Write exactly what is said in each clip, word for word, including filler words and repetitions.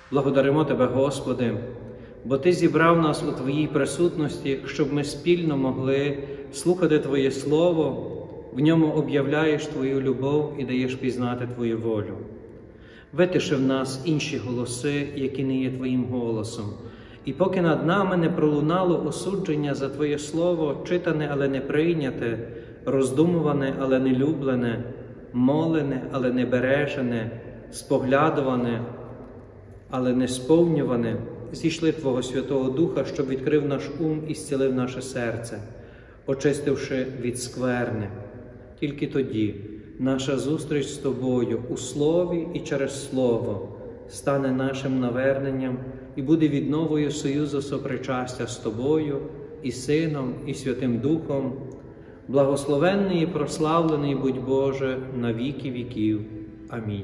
Благодаримо Тебе, Господи, бо Ти зібрав нас у Твоїй присутності, щоб ми спільно могли слухати Твоє Слово, в ньому об'являєш Твою любов і даєш пізнати Твою волю. Витиши в нас інші голоси, які не є Твоїм голосом. І поки над нами не пролунало осудження за Твоє Слово, читане, але не прийняте, роздумуване, але не люблене, молене, але не бережене, споглядуване, але не сповнюване, зійшли Твого Святого Духа, щоб відкрив наш ум і зцілив наше серце, очистивши від скверни. Тільки тоді наша зустріч з Тобою у Слові і через Слово стане нашим наверненням і буде відновою союзу сопричастя з Тобою, і Сином, і Святим Духом. Благословенний і прославлений будь Боже на віки віків. Амінь.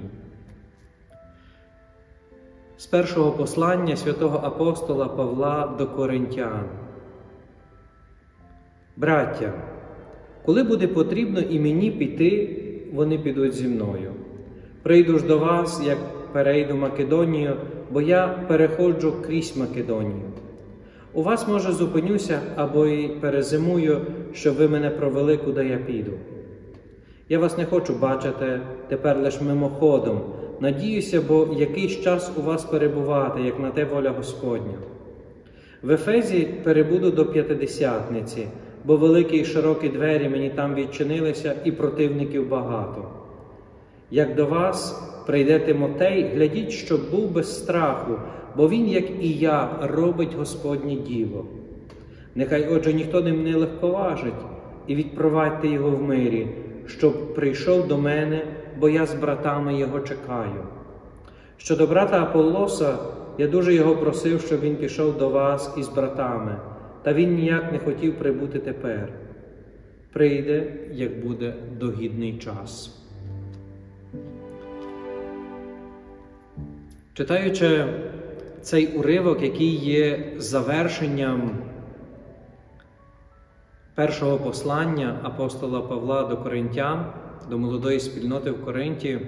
З першого послання святого апостола Павла до Коринтян. Браття, коли буде потрібно і мені піти, вони підуть зі мною. Прийду ж до вас, як перейду Македонію, бо я переходжу крізь Македонію. У вас, може, зупинюся або й перезимую, щоб ви мене провели, куди я піду. Я вас не хочу бачити тепер лише мимоходом. Надіюся, бо якийсь час у вас перебувати, як на те воля Господня. В Ефезі перебуду до П'ятидесятниці, бо великі й широкі двері мені там відчинилися, і противників багато. Як до вас прийде Тимотей, глядіть, щоб був без страху, бо він, як і я, робить Господнє діло. Нехай, отже, ніхто ним не легковажить, і відпровадьте його в мирі, щоб прийшов до мене, бо я з братами його чекаю. Щодо брата Аполлоса, я дуже його просив, щоб він пішов до вас із братами, та він ніяк не хотів прибути тепер. Прийде, як буде догідний час. Читаючи цей уривок, який є завершенням першого послання апостола Павла до Коринтян, до молодої спільноти в Коринті,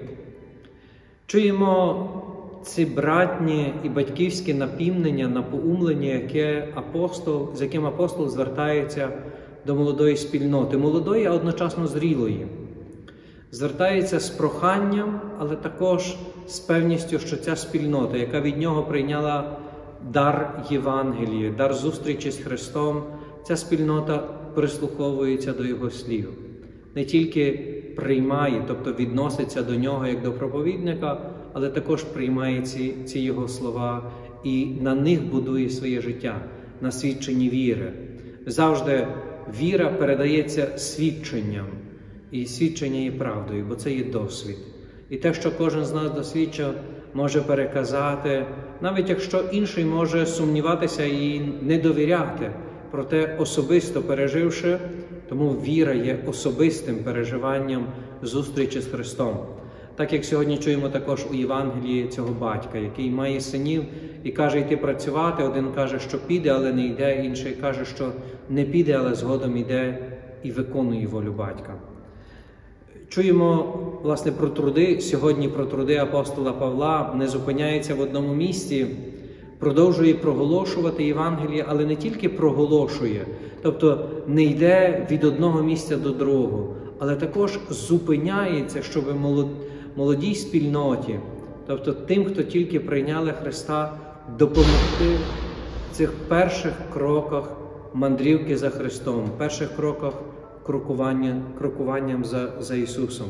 чуємо ці братні і батьківські напівнення, напоумлення, яке апостол, з яким апостол звертається до молодої спільноти, молодої, а одночасно зрілої. Звертається з проханням, але також з певністю, що ця спільнота, яка від нього прийняла дар Євангелії, дар зустрічі з Христом, ця спільнота прислуховується до Його слів. Не тільки приймає, тобто відноситься до Нього як до проповідника, але також приймає ці, ці Його слова і на них будує своє життя, на свідченні віри. Завжди віра передається свідченням, і свідчення є правдою, бо це є досвід. І те, що кожен з нас досвідчив, може переказати, навіть якщо інший може сумніватися і не довіряти, проте особисто переживши, тому віра є особистим переживанням зустрічі з Христом. Так як сьогодні чуємо також у Євангелії цього батька, який має синів і каже йти працювати, один каже, що піде, але не йде, інший каже, що не піде, але згодом йде і виконує волю батька. Чуємо, власне, про труди, сьогодні про труди апостола Павла, не зупиняється в одному місці, продовжує проголошувати Євангеліє, але не тільки проголошує, тобто не йде від одного місця до другого, але також зупиняється, щоб молодій спільноті, тобто тим, хто тільки прийняли Христа, допомогти в цих перших кроках мандрівки за Христом, перших кроках крокування, крокуванням за, за Ісусом.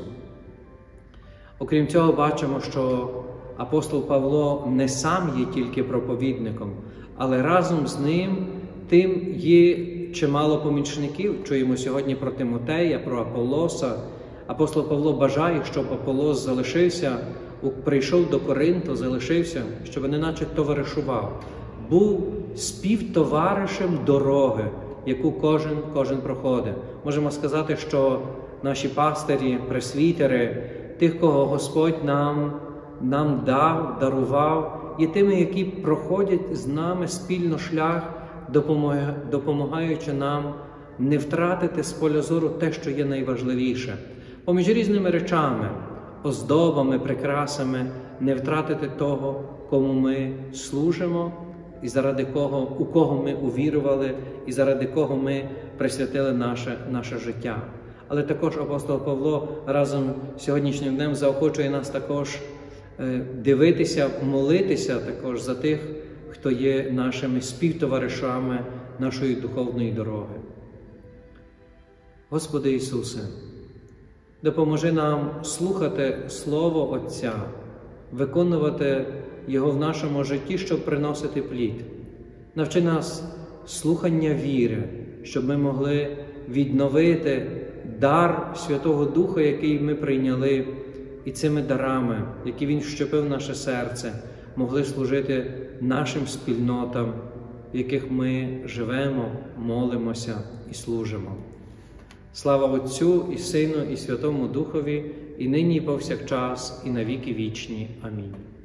Окрім цього, бачимо, що апостол Павло не сам є тільки проповідником, але разом з ним тим є чимало помічників. Чуємо сьогодні про Тимотея, про Аполлоса. Апостол Павло бажає, щоб Аполлос залишився, прийшов до Коринту, залишився, щоб неначе товаришував, був співтоваришем дороги, яку кожен, кожен проходить. Можемо сказати, що наші пастирі, пресвітери, тих, кого Господь нам, нам дав, дарував, є тими, які проходять з нами спільно шлях, допомагаючи нам не втратити з поля зору те, що є найважливіше. Поміж різними речами, оздобами, прикрасами, не втратити того, кому ми служимо, і заради кого, у кого ми увірували, і заради кого ми присвятили наше, наше життя. Але також апостол Павло разом з сьогоднішнім днем заохочує нас також дивитися, молитися також за тих, хто є нашими співтоваришами нашої духовної дороги. Господи Ісусе, допоможи нам слухати Слово Отця, виконувати Його в нашому житті, щоб приносити плід. Навчи нас слухання віри, щоб ми могли відновити дар Святого Духа, який ми прийняли, і цими дарами, які Він вщепив в наше серце, могли служити нашим спільнотам, в яких ми живемо, молимося і служимо. Слава Отцю і Сину і Святому Духові, і нині і повсякчас, і на віки вічні. Амінь.